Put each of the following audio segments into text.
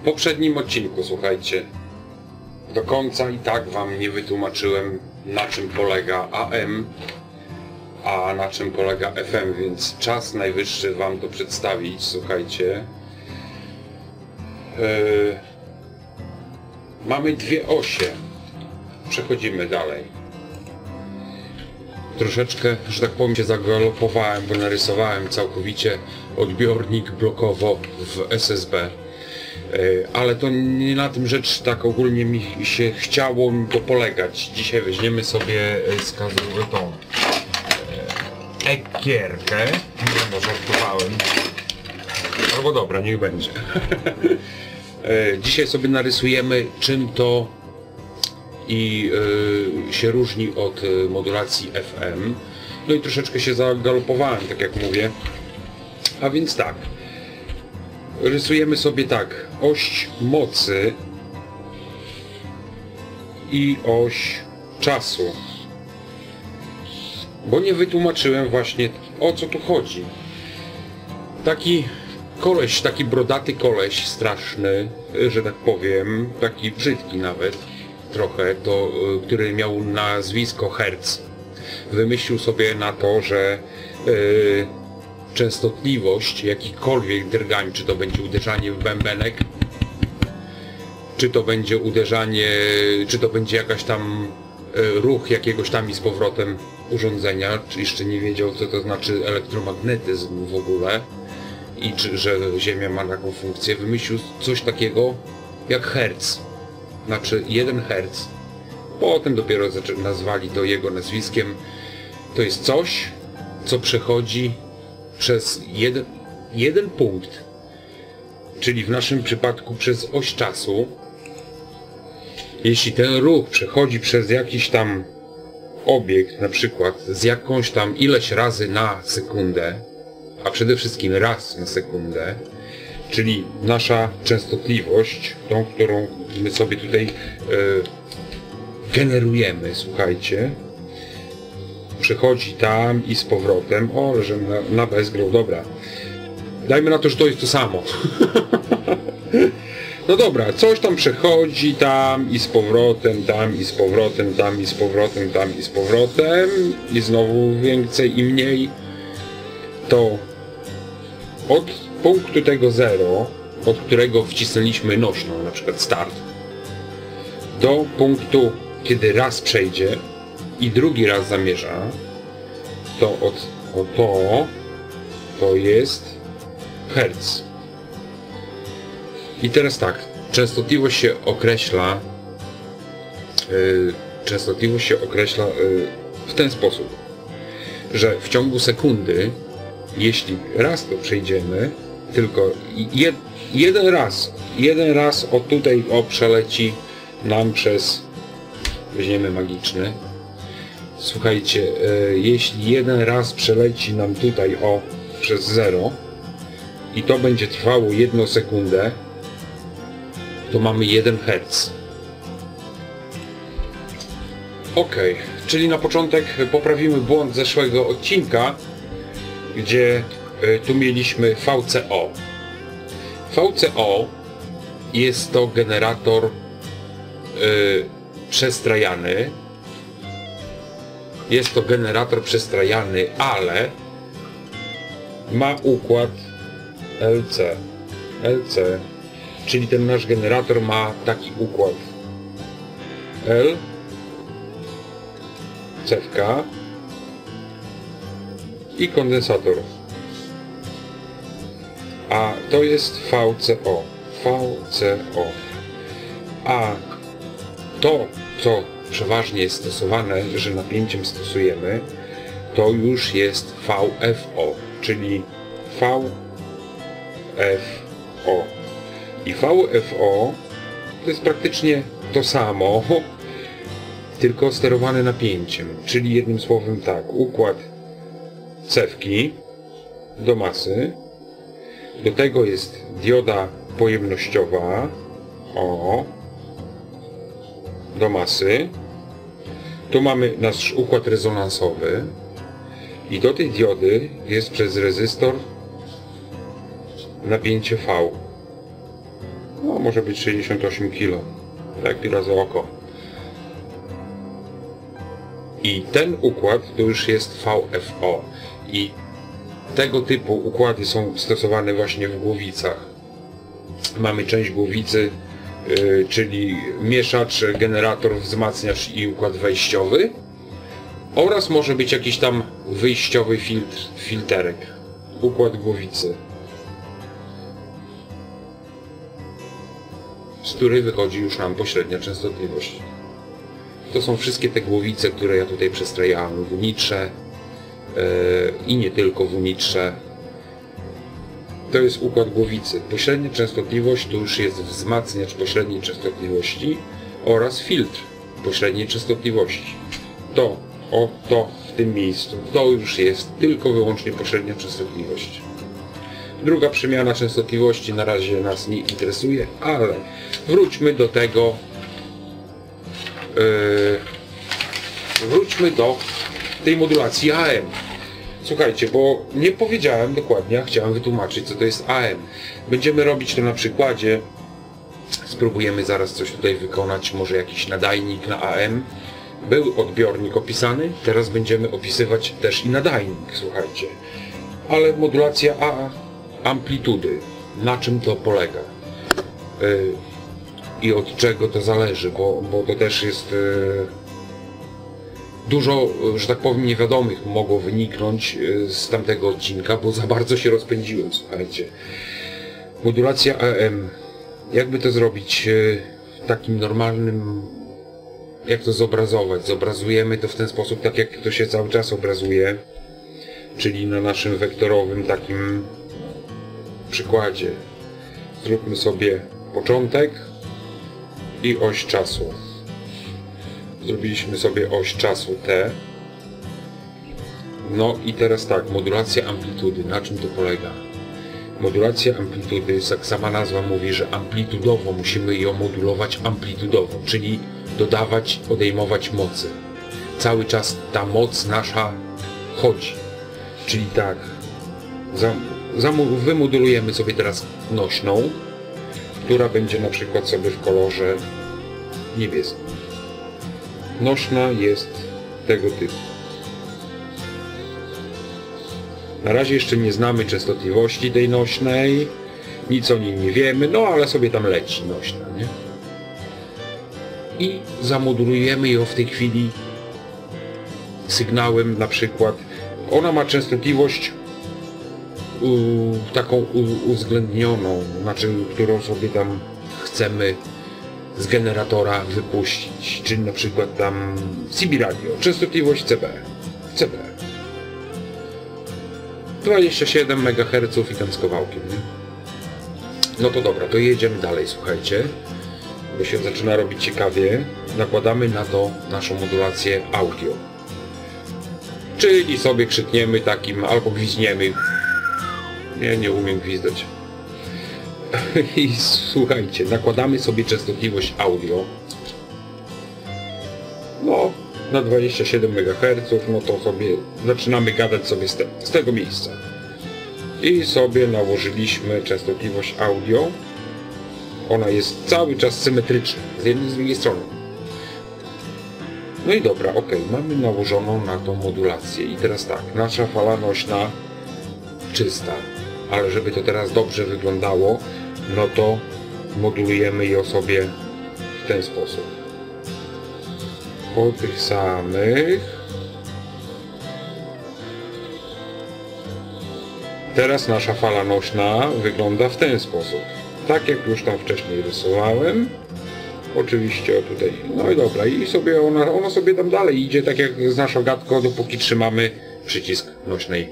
poprzednim odcinku, słuchajcie, do końca i tak wam nie wytłumaczyłem, na czym polega AM, a na czym polega FM, więc czas najwyższy wam to przedstawić, słuchajcie. Mamy dwie osie. Przechodzimy dalej. Troszeczkę, że tak powiem, się zagalopowałem, bo narysowałem całkowicie odbiornik blokowo w SSB. Ale to nie na tym rzecz, tak ogólnie mi się chciało to polegać. Dzisiaj weźmiemy sobie tą ekierkę. Nie, żartowałem. Albo dobra, niech będzie. Dzisiaj sobie narysujemy, czym to się różni od modulacji FM. No i troszeczkę się zagalopowałem, tak jak mówię. A więc tak. Rysujemy sobie tak, oś mocy i oś czasu. Bo nie wytłumaczyłem właśnie, o co tu chodzi. Taki koleś, taki brodaty koleś straszny, że tak powiem, taki brzydki nawet trochę, to, który miał nazwisko Hertz, wymyślił sobie na to, że częstotliwość jakichkolwiek drgań, czy to będzie uderzanie w bębenek, czy to będzie uderzanie, czy to będzie jakaś tam ruch jakiegoś tam i z powrotem urządzenia, czy jeszcze nie wiedział, co to znaczy elektromagnetyzm w ogóle i że Ziemia ma taką funkcję, wymyślił coś takiego jak Hertz, znaczy 1 Hertz. Potem dopiero nazwali to jego nazwiskiem. To jest coś, co przechodzi przez jeden punkt, czyli w naszym przypadku przez oś czasu. Jeśli ten ruch przechodzi przez jakiś tam obiekt, na przykład z jakąś tam ileś razy na sekundę, a przede wszystkim raz na sekundę, czyli nasza częstotliwość, tą, którą my sobie tutaj generujemy, słuchajcie, przechodzi tam i z powrotem. O, że na bezgrał, dobra. Dajmy na to, że to jest to samo. No dobra, coś tam przechodzi tam i z powrotem, tam i z powrotem, tam i z powrotem, tam i z powrotem i znowu więcej i mniej. To od punktu tego 0, od którego wcisnęliśmy nośną, na przykład start, do punktu, kiedy raz przejdzie i drugi raz zamierza, to to jest hertz. I teraz tak, częstotliwość się określa w ten sposób, że w ciągu sekundy, jeśli raz to przejdziemy, tylko jeden raz od tutaj przeleci nam przez, weźmiemy magiczny, słuchajcie, jeśli jeden raz przeleci nam tutaj przez 0 i to będzie trwało 1 sekundę, to mamy 1 Hz. Ok, czyli na początek poprawimy błąd zeszłego odcinka, gdzie tu mieliśmy VCO. VCO jest to generator przestrajany. Jest to generator przestrajany, ale ma układ LC, czyli ten nasz generator ma taki układ L, cewka i kondensator, a to jest VCO. A to, co przeważnie jest stosowane, że napięciem stosujemy, to już jest VFO, czyli VFO. I VFO to jest praktycznie to samo, tylko sterowane napięciem, czyli jednym słowem tak, układ cewki do masy, do tego jest dioda pojemnościowa, do masy, tu mamy nasz układ rezonansowy i do tej diody jest przez rezystor napięcie V. No, może być 68 kg. Tak razy oko. I ten układ to już jest VFO. I tego typu układy są stosowane właśnie w głowicach. Mamy część głowicy, czyli mieszacz, generator, wzmacniacz i układ wejściowy. Oraz może być jakiś tam wyjściowy filterek. Układ głowicy, z której wychodzi już nam pośrednia częstotliwość. To są wszystkie te głowice, które ja tutaj przestrajałem w Unitrze i nie tylko w Unitrze. To jest układ głowicy. Pośrednia częstotliwość to już jest wzmacniacz pośredniej częstotliwości oraz filtr pośredniej częstotliwości. To w tym miejscu to już jest tylko wyłącznie pośrednia częstotliwość. Druga przemiana częstotliwości na razie nas nie interesuje, ale wróćmy do tego. Wróćmy do tej modulacji AM. Słuchajcie, bo nie powiedziałem dokładnie, a chciałem wytłumaczyć, co to jest AM. Będziemy robić to na przykładzie. Spróbujemy zaraz coś tutaj wykonać, może jakiś nadajnik na AM. Był odbiornik opisany, teraz będziemy opisywać też i nadajnik, słuchajcie. Ale modulacja amplitudy, na czym to polega? I od czego to zależy, bo to też jest dużo, że tak powiem, niewiadomych mogło wyniknąć z tamtego odcinka, bo za bardzo się rozpędziłem, słuchajcie. Modulacja AM. Jakby to zrobić w takim normalnym... Jak to zobrazować? Zobrazujemy to w ten sposób, tak jak to się cały czas obrazuje, czyli na naszym wektorowym takim przykładzie. Zróbmy sobie początek i oś czasu. Zrobiliśmy sobie oś czasu T. No i teraz tak, modulacja amplitudy. Na czym to polega? Modulacja amplitudy, jak sama nazwa mówi, że amplitudowo musimy ją modulować amplitudowo, czyli dodawać, odejmować mocy. Cały czas ta moc nasza chodzi. Czyli tak, wymodulujemy sobie teraz nośną, która będzie na przykład sobie w kolorze niebieskim. Nośna jest tego typu. Na razie jeszcze nie znamy częstotliwości tej nośnej, nic o niej nie wiemy, no ale sobie tam leci nośna, nie? I zamodulujemy ją w tej chwili sygnałem na przykład. Ona ma częstotliwość taką uwzględnioną, znaczy którą sobie tam chcemy z generatora wypuścić, czyli na przykład tam CB Radio, częstotliwość CB. 27 MHz i tam z kawałkiem, nie? No to dobra, to jedziemy dalej, słuchajcie, bo się zaczyna robić ciekawie. Nakładamy na to naszą modulację audio, czyli sobie krzykniemy takim, albo gwizdniemy. Nie umiem gwizdać. I słuchajcie, nakładamy sobie częstotliwość audio, no na 27 MHz, no to sobie zaczynamy gadać sobie z tego miejsca. I sobie nałożyliśmy częstotliwość audio. Ona jest cały czas symetryczna, z jednej i z drugiej strony. No i dobra, ok, mamy nałożoną na tą modulację. I teraz tak, nasza fala nośna czysta, ale żeby to teraz dobrze wyglądało, no to modulujemy ją sobie w ten sposób. Po tych samych. Teraz nasza fala nośna wygląda w ten sposób. Tak jak już tam wcześniej rysowałem. Oczywiście o tutaj. No i dobra, i sobie ona sobie tam dalej idzie, tak jak z naszą gadką, dopóki trzymamy przycisk nośnej.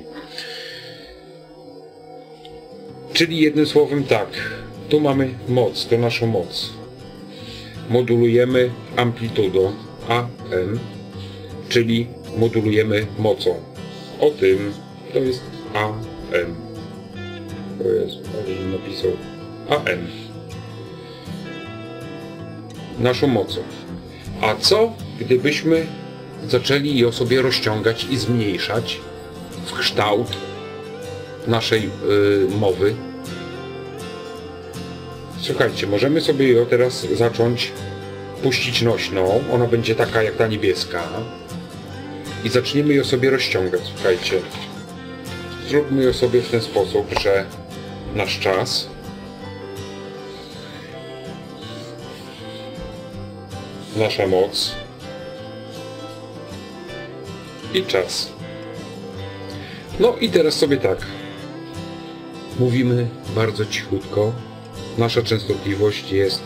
Czyli jednym słowem tak, tu mamy moc, to naszą moc. Modulujemy amplitudą AM, czyli modulujemy mocą. O tym to jest AM. To jest, ale napisał AM. Naszą mocą. A co gdybyśmy zaczęli ją sobie rozciągać i zmniejszać w kształt naszej mowy? Słuchajcie, możemy sobie ją teraz zacząć puścić nośną. Ona będzie taka jak ta niebieska. I zaczniemy ją sobie rozciągać, słuchajcie. Zróbmy ją sobie w ten sposób, że nasz czas nasza moc i czas. No i teraz sobie tak mówimy bardzo cichutko. Nasza częstotliwość jest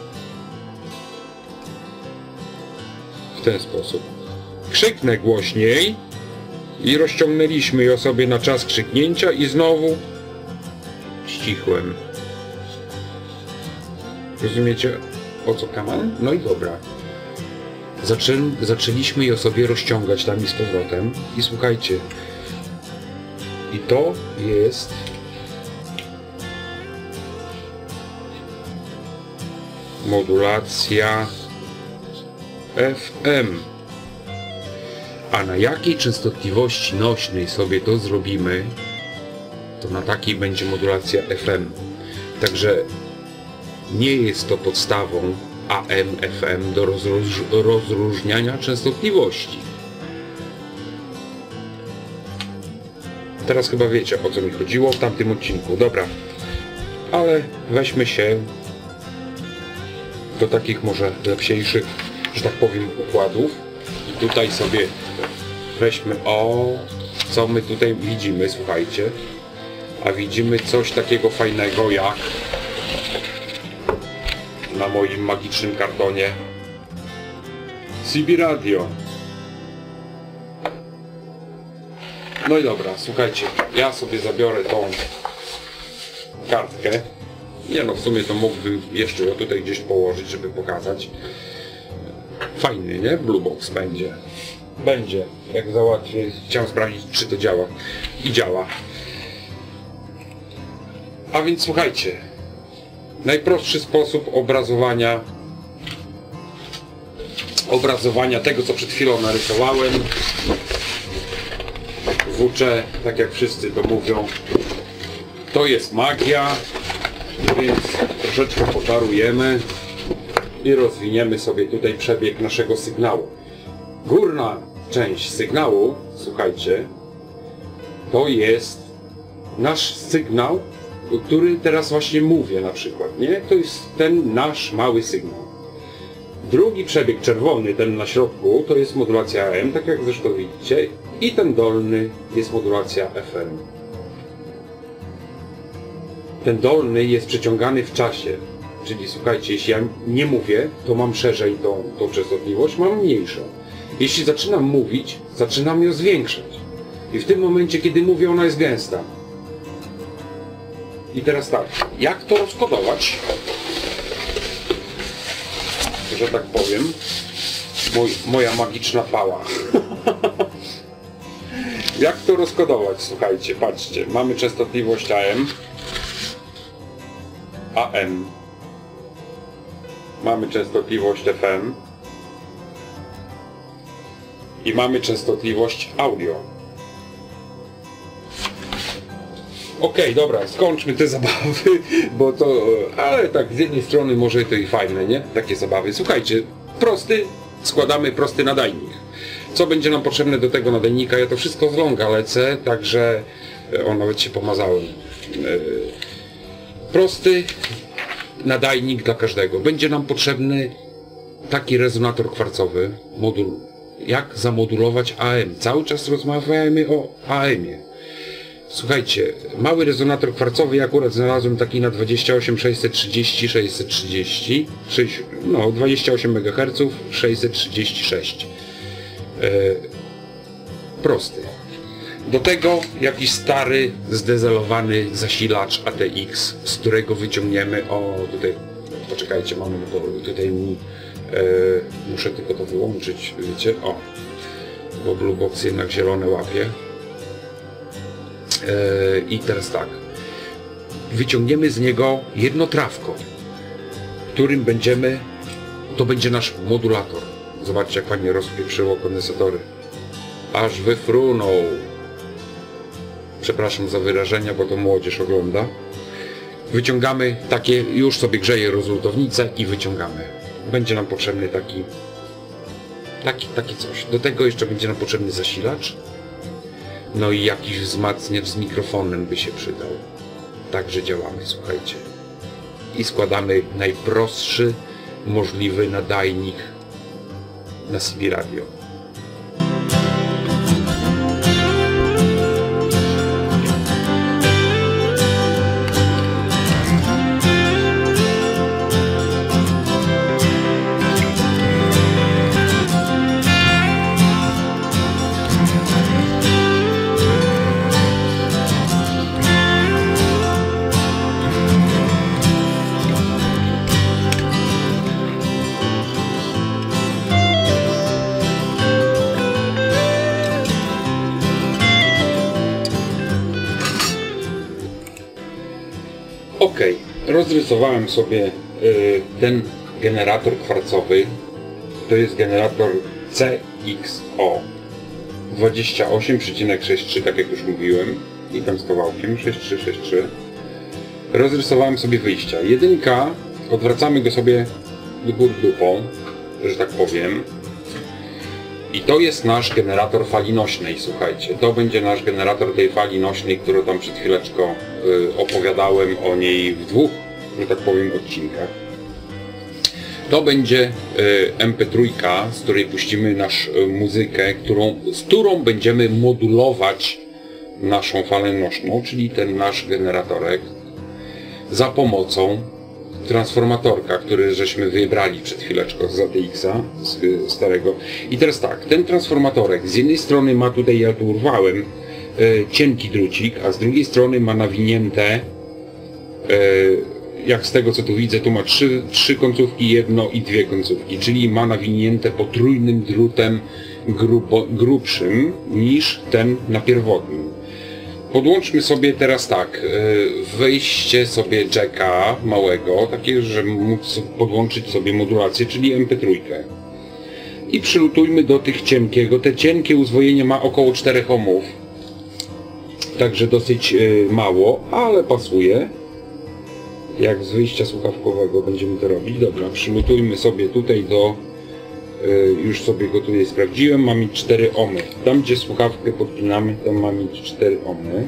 w ten sposób. Krzyknę głośniej i rozciągnęliśmy ją sobie na czas krzyknięcia i znowu ścichłem. Rozumiecie, o co kaman? No i dobra. Zaczęliśmy ją sobie rozciągać tam i z powrotem. I słuchajcie, i to jest modulacja FM. A na jakiej częstotliwości nośnej sobie to zrobimy, to na takiej będzie modulacja FM. Także nie jest to podstawą AM, FM do rozróżniania częstotliwości. Teraz chyba wiecie, o co mi chodziło w tamtym odcinku. Dobra, ale weźmy się do takich może lepsiejszych, że tak powiem, układów. I tutaj sobie weźmy, o, co my tutaj widzimy, słuchajcie. A widzimy coś takiego fajnego jak na moim magicznym kartonie CB Radio. No i dobra, słuchajcie, ja sobie zabiorę tą kartkę. Nie no, w sumie to mógłbym jeszcze ją tutaj gdzieś położyć, żeby pokazać. Fajny, nie? Blue Box będzie. Będzie, jak załatwię. Chciałem sprawdzić, czy to działa. I działa. A więc słuchajcie. Najprostszy sposób obrazowania tego, co przed chwilą narysowałem. WC, tak jak wszyscy to mówią, to jest magia, więc troszeczkę poczarujemy i rozwiniemy sobie tutaj przebieg naszego sygnału. Górna część sygnału, słuchajcie, to jest nasz sygnał, o którym teraz właśnie mówię na przykład, nie? To jest ten nasz mały sygnał. Drugi przebieg czerwony, ten na środku, to jest modulacja AM, tak jak zresztą widzicie, i ten dolny jest modulacja FM. Ten dolny jest przeciągany w czasie, czyli słuchajcie, jeśli ja nie mówię, to mam szerzej tą częstotliwość, mam mniejszą. Jeśli zaczynam mówić, zaczynam ją zwiększać. I w tym momencie, kiedy mówię, ona jest gęsta. I teraz tak, jak to rozkodować? Że tak powiem, moja magiczna pała. Jak to rozkodować? Słuchajcie, patrzcie, mamy częstotliwość AM, mamy częstotliwość FM i mamy częstotliwość audio. Okej, dobra, skończmy te zabawy, bo to, ale tak z jednej strony może to i fajne, nie? Takie zabawy. Słuchajcie, składamy prosty nadajnik. Co będzie nam potrzebne do tego nadajnika? Ja to wszystko z longa lecę, także nawet się pomazałem. Prosty nadajnik dla każdego. Będzie nam potrzebny taki rezonator kwarcowy, jak zamodulować AM. Cały czas rozmawiamy o AM-ie. Słuchajcie, mały rezonator kwarcowy, ja akurat znalazłem taki na 28 630 630, no 28 MHz 636. Prosty. Do tego jakiś stary, zdezelowany zasilacz ATX, z którego wyciągniemy, tutaj, poczekajcie, mamy to tutaj, muszę tylko to wyłączyć, wiecie, bo Blue Box jednak zielone łapie. I teraz tak, wyciągniemy z niego jedno trawko, którym to będzie nasz modulator. Zobaczcie, jak fajnie rozpieprzyło kondensatory. Aż wyfrunął. Przepraszam za wyrażenia, bo to młodzież ogląda. Wyciągamy takie, już sobie grzeje rozlutownicę i wyciągamy. Będzie nam potrzebny taki coś. Do tego jeszcze będzie nam potrzebny zasilacz. No i jakiś wzmacniacz z mikrofonem by się przydał. Także działamy, słuchajcie. I składamy najprostszy możliwy nadajnik na CB Radio. Ok, rozrysowałem sobie ten generator kwarcowy. To jest generator CXO 28,63, tak jak już mówiłem, i tam z kawałkiem 6363. Rozrysowałem sobie wyjścia. Jedynka, odwracamy go sobie do góry dupą, że tak powiem. I to jest nasz generator fali nośnej, słuchajcie. To będzie nasz generator tej fali nośnej, którą tam przed chwileczką opowiadałem o niej w dwóch, że tak powiem, odcinkach. To będzie MP3, z której puścimy naszą muzykę, z którą będziemy modulować naszą falę nośną, czyli ten nasz generatorek, za pomocą transformatorka, który żeśmy wybrali przed chwileczką z ATX-a starego. I teraz tak, ten transformatorek z jednej strony ma tutaj, ja tu urwałem, cienki drucik, a z drugiej strony ma nawinięte, jak z tego co tu widzę, tu ma trzy końcówki, jedno i dwie końcówki, czyli ma nawinięte potrójnym drutem grubszym niż ten na pierwotnym. Podłączmy sobie teraz tak, wejście sobie jacka małego, takie, że móc podłączyć sobie modulację, czyli MP3. I przylutujmy do tych cienkiego. Te cienkie uzwojenie ma około 4 ohmów. Także dosyć mało, ale pasuje. Jak z wyjścia słuchawkowego będziemy to robić. Dobra, przylutujmy sobie tutaj do... już sobie go tutaj sprawdziłem, ma mieć 4 ohmy. Tam gdzie słuchawkę podpinamy, tam ma mieć 4 ohmy.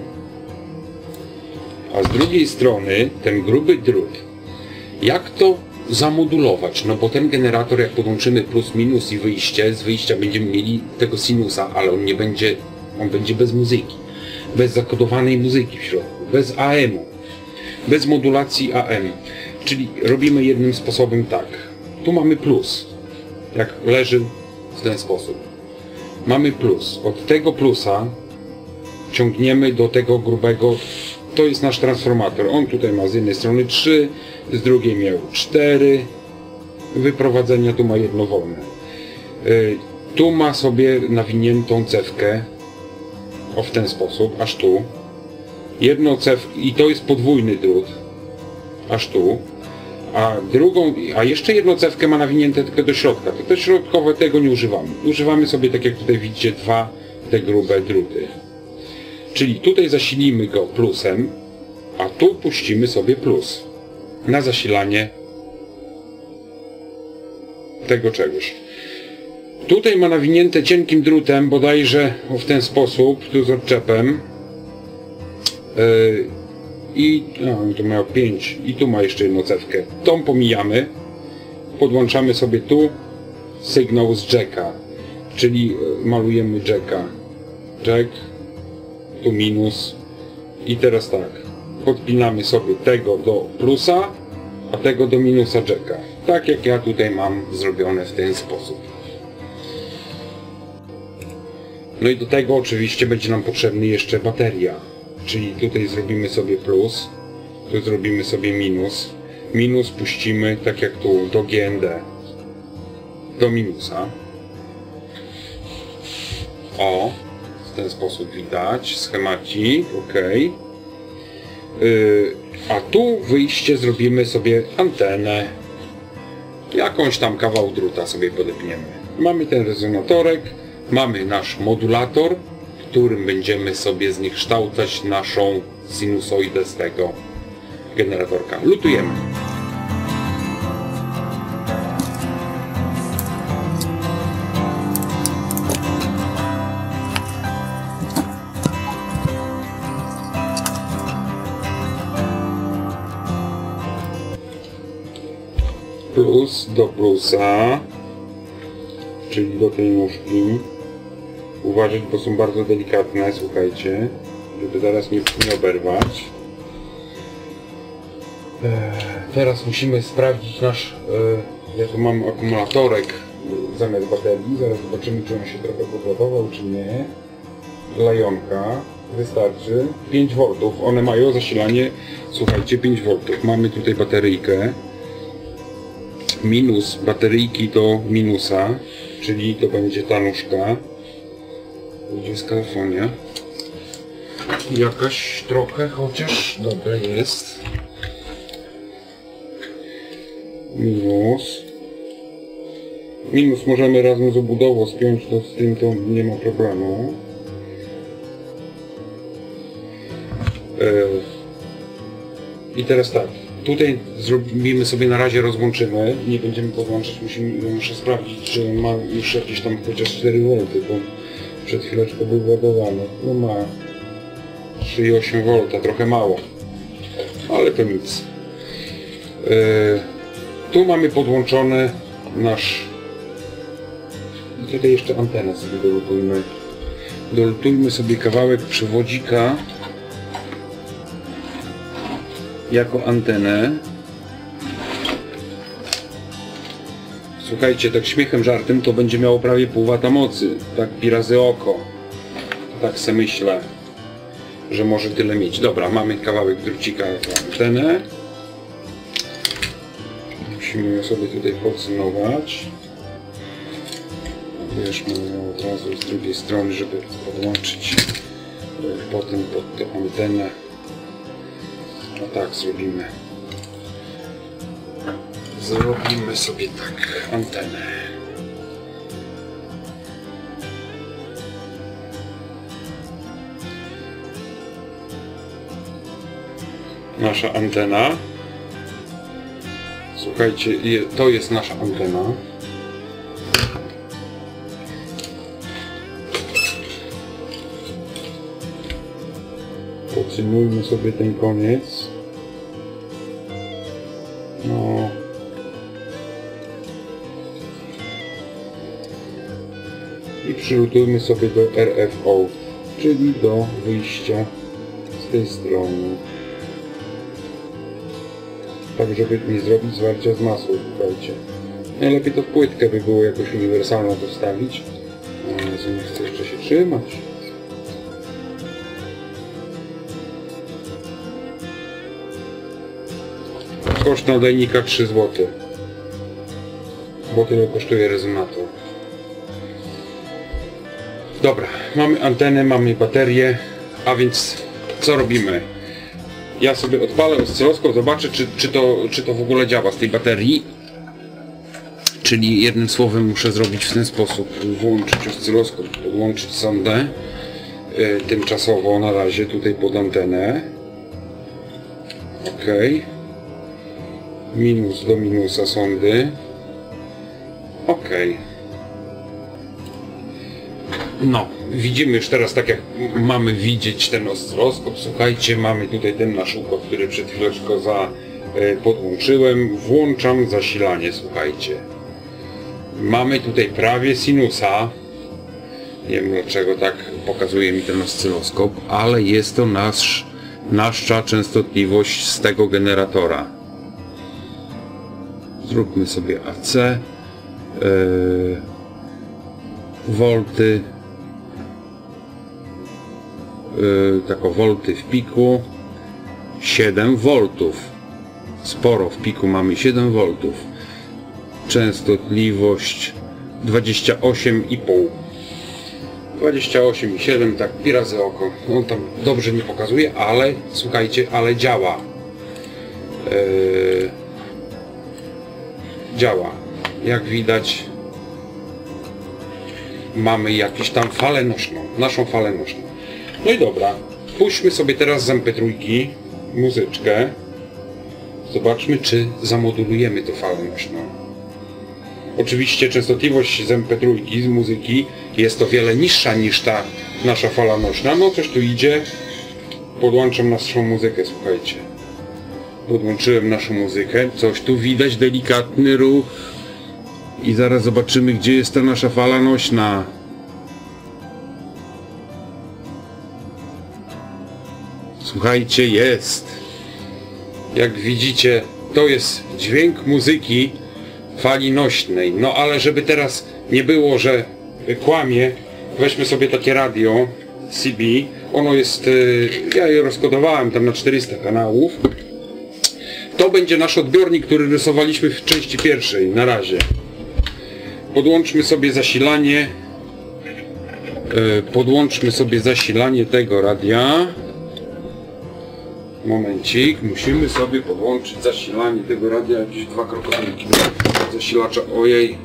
A z drugiej strony ten gruby drut. Jak to zamodulować? No bo ten generator, jak podłączymy plus minus i wyjście, z wyjścia będziemy mieli tego sinusa, ale on będzie bez muzyki. Bez zakodowanej muzyki w środku, bez AM-u. Bez modulacji AM. Czyli robimy jednym sposobem tak. Tu mamy plus. Jak leży w ten sposób. Mamy plus. Od tego plusa ciągniemy do tego grubego. To jest nasz transformator. On tutaj ma z jednej strony 3, z drugiej miał 4 wyprowadzenia, tu ma jedno wolne. Tu ma sobie nawiniętą cewkę w ten sposób, aż tu. Jedną cewkę, i to jest podwójny drut, aż tu. A jeszcze jedną cewkę ma nawinięte tylko do środka. To środkowe tego nie używamy. Używamy sobie, tak jak tutaj widzicie, dwa te grube druty. Czyli tutaj zasilimy go plusem, a tu puścimy sobie plus na zasilanie tego czegoś. Tutaj ma nawinięte cienkim drutem, bodajże w ten sposób, tu z odczepem. I tu miał 5 i tu ma jeszcze jedną cewkę. Tą pomijamy, podłączamy sobie tu sygnał z jacka, czyli malujemy jacka, jack, tu minus i teraz tak, podpinamy sobie tego do plusa, a tego do minusa jacka, tak jak ja tutaj mam zrobione w ten sposób. No i do tego oczywiście będzie nam potrzebny jeszcze bateria. Czyli tutaj zrobimy sobie plus, tu zrobimy sobie minus. Minus puścimy, tak jak tu, do GND. Do minusa. O, w ten sposób widać. Schemacik, ok. A tu wyjście zrobimy sobie antenę. Jakąś tam kawał druta sobie podepniemy. Mamy ten rezonatorek, mamy nasz modulator, którym będziemy sobie zniekształcać naszą sinusoidę z tego generatorka. Lutujemy. Plus do plusa, czyli do tej nóżki. Uważać, bo są bardzo delikatne, słuchajcie, żeby zaraz nie oberwać. Teraz musimy sprawdzić nasz, ja tu mam akumulatorek zamiast baterii, zaraz zobaczymy, czy on się trochę podładował, czy nie. Lajonka, wystarczy. 5 V, one mają zasilanie, słuchajcie, 5 V. Mamy tutaj bateryjkę. Minus bateryjki do minusa, czyli to będzie ta nóżka. Gdzie jest kalifonia? Jakaś trochę, chociaż dobre jest. Minus. Minus możemy razem z obudową spiąć, to z tym to nie ma problemu. I teraz tak. Tutaj zrobimy sobie na razie, rozłączymy, nie będziemy podłączać, muszę sprawdzić, czy ma już jakieś tam chociaż 4 V, bo przed chwileczką był ładowany. No ma 3,8 V, trochę mało, ale to nic. Tu mamy podłączony nasz... I tutaj jeszcze antenę sobie dolutujmy. Dolutujmy sobie kawałek przewodzika jako antenę. Słuchajcie, tak śmiechem, żartem to będzie miało prawie pół wata mocy. Tak pi razy oko. Tak se myślę, że może tyle mieć. Dobra, mamy kawałek drucika w antenę. Musimy ją sobie tutaj podsumować. Bierzmy ją od razu z drugiej strony, żeby podłączyć potem pod tę antenę. No tak zrobimy. Zrobimy sobie tak antenę. Nasza antena. Słuchajcie, to jest nasza antena. Podtrzymujmy sobie ten koniec. No. I przylutujmy sobie do RFO, czyli do wyjścia z tej strony. Tak, żeby nie zrobić zwarcia z masą, słuchajcie. Najlepiej to w płytkę by było jakoś uniwersalną dostawić. Ale nie chcę jeszcze się trzymać. Koszt nadajnika 3 zł. Bo tyle kosztuje rezonator. Dobra, mamy antenę, mamy baterię, a więc co robimy? Ja sobie odpalę oscyloskop, zobaczę czy to w ogóle działa z tej baterii. Czyli jednym słowem muszę zrobić w ten sposób. Włączyć oscyloskop, podłączyć sondę. Tymczasowo na razie tutaj pod antenę. Ok. Minus do minusa sondy. Ok. No, widzimy już teraz tak jak mamy widzieć ten oscyloskop. Słuchajcie, mamy tutaj ten nasz układ, który przed chwileczką podłączyłem. Włączam zasilanie, słuchajcie. Mamy tutaj prawie sinusa. Nie wiem dlaczego tak pokazuje mi ten oscyloskop, ale jest to nasza częstotliwość z tego generatora. Zróbmy sobie AC. Wolty. Tako wolty w piku. 7 V. Sporo w piku mamy 7 V. Częstotliwość 28,5. 28,7, tak pi razy oko. On tam dobrze nie pokazuje, ale słuchajcie, ale działa. Działa. Jak widać, mamy jakąś tam falę nośną, naszą falę nośną. No i dobra, puśćmy sobie teraz z MP3 muzyczkę. Zobaczmy, czy zamodulujemy to falę nośną. Oczywiście częstotliwość z MP3, z muzyki, jest o wiele niższa niż ta nasza fala nośna. No coś tu idzie. Podłączam naszą muzykę, słuchajcie. Podłączyłem naszą muzykę. Coś tu widać, delikatny ruch. I zaraz zobaczymy, gdzie jest ta nasza fala nośna. Słuchajcie, jest. Jak widzicie, to jest dźwięk muzyki fali nośnej. No ale żeby teraz nie było, że kłamie, weźmy sobie takie radio CB. Ono jest, ja je rozkodowałem tam na 400 kanałów. To będzie nasz odbiornik, który rysowaliśmy w części pierwszej, na razie. Podłączmy sobie zasilanie. Podłączmy sobie zasilanie tego radia. Momencik, musimy sobie podłączyć zasilanie tego radia, jakieś 2 krokodylki zasilacza, ojej,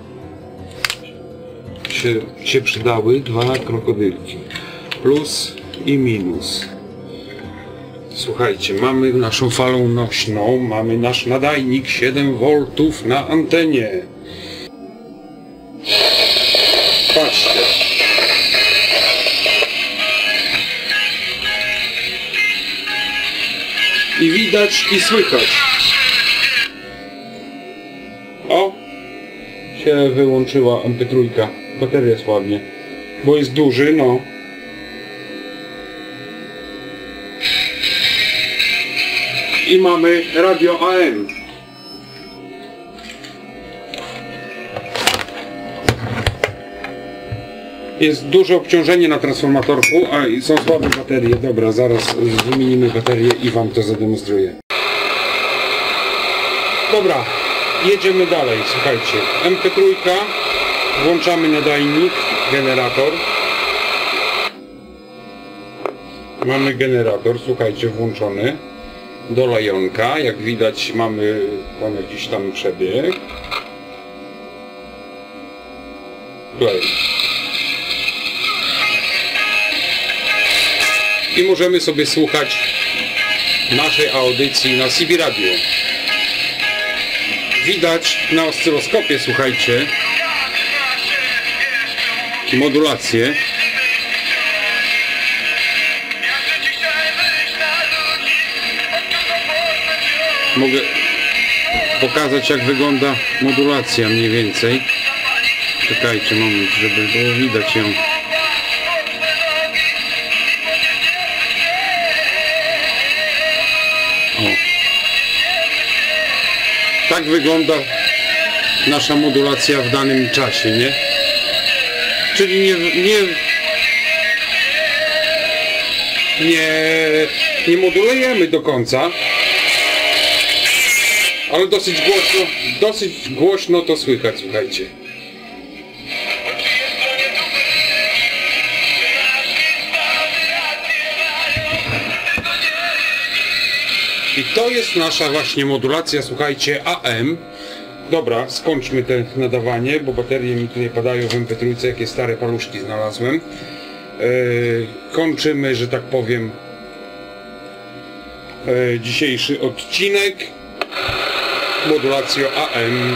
się przydały 2 krokodylki, plus i minus. Słuchajcie, mamy naszą falę nośną, mamy nasz nadajnik 7V na antenie. Patrzcie. I widać, i słychać. O! Się wyłączyła MP3. Bateria słabnie. Bo jest duży, no. I mamy radio AM. Jest duże obciążenie na transformatorku, a są słabe baterie. Dobra, zaraz wymienimy baterię i wam to zademonstruję. Dobra, jedziemy dalej, słuchajcie. MP3, włączamy nadajnik, generator. Mamy generator, słuchajcie, włączony. Do lajonka, jak widać mamy tam jakiś tam przebieg. Play. I możemy sobie słuchać naszej audycji na CB Radio. Widać na oscyloskopie, słuchajcie, modulację. Mogę pokazać, jak wygląda modulacja mniej więcej. Czekajcie moment, żeby było widać ją. O. Tak wygląda nasza modulacja w danym czasie, nie? Czyli nie modulujemy do końca, ale dosyć głośno to słychać, słuchajcie. I to jest nasza właśnie modulacja, słuchajcie, AM. Dobra, skończmy te nadawanie, bo baterie mi tutaj padają w MP3, jakie stare paluszki znalazłem. Kończymy, że tak powiem, dzisiejszy odcinek modulacją AM.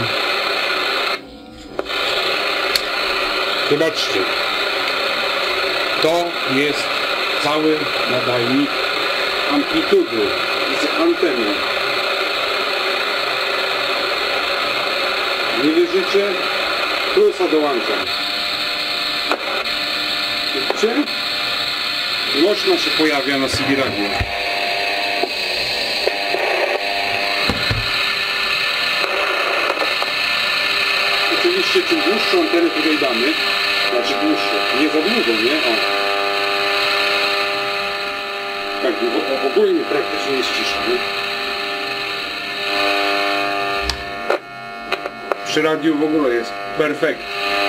Zobaczcie, to jest cały nadajnik amplitudy z anteną. Nie wierzycie? Plusa dołączam. Widzicie? Głośno się pojawia na CB Radio. Oczywiście czym dłuższą antenę tutaj damy, znaczy dłuższą, nie za długo, nie? O. Tak, ogólnie praktycznie jest cisza, nie? Przy radiu w ogóle jest perfekt.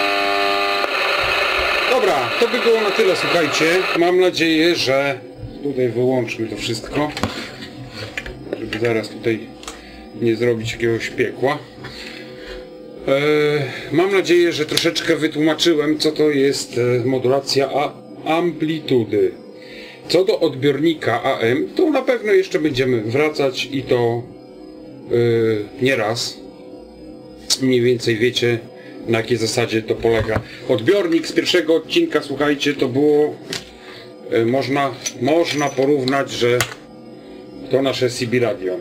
Dobra, to by było na tyle, słuchajcie. Mam nadzieję, że tutaj wyłączmy to wszystko, żeby zaraz tutaj nie zrobić jakiegoś piekła. Mam nadzieję, że troszeczkę wytłumaczyłem, co to jest modulacja amplitudy. Co do odbiornika AM, to na pewno jeszcze będziemy wracać i to nieraz. Mniej więcej wiecie, na jakiej zasadzie to polega. Odbiornik z pierwszego odcinka, słuchajcie, to było... Można porównać, że to nasze CB radio.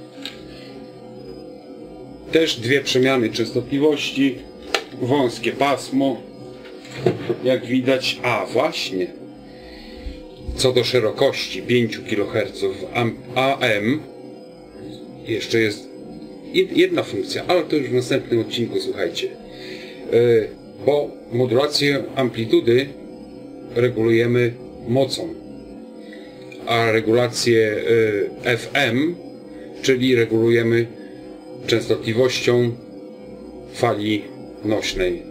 Też dwie przemiany częstotliwości, wąskie pasmo, jak widać. A właśnie, co do szerokości 5 kHz AM, jeszcze jest jedna funkcja, ale to już w następnym odcinku, słuchajcie. Bo modulację amplitudy regulujemy mocą, a regulację FM, czyli regulujemy częstotliwością fali nośnej.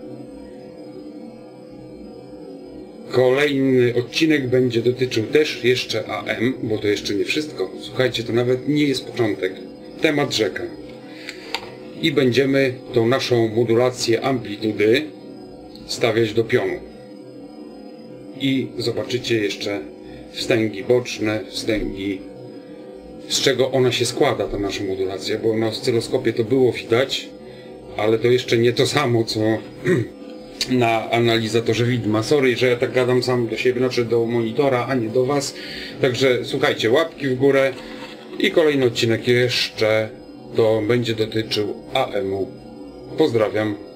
Kolejny odcinek będzie dotyczył też jeszcze AM, bo to jeszcze nie wszystko. Słuchajcie, to nawet nie jest początek. Temat rzeka. I będziemy tą naszą modulację amplitudy stawiać do pionu. I zobaczycie jeszcze wstęgi boczne, wstęgi, z czego ona się składa, ta nasza modulacja, bo na oscyloskopie to było widać, ale to jeszcze nie to samo, co na analizatorze widma. Sorry, że ja tak gadam sam do siebie, znaczy do monitora, a nie do was. Także słuchajcie, łapki w górę i kolejny odcinek jeszcze to będzie dotyczył AM-u. Pozdrawiam.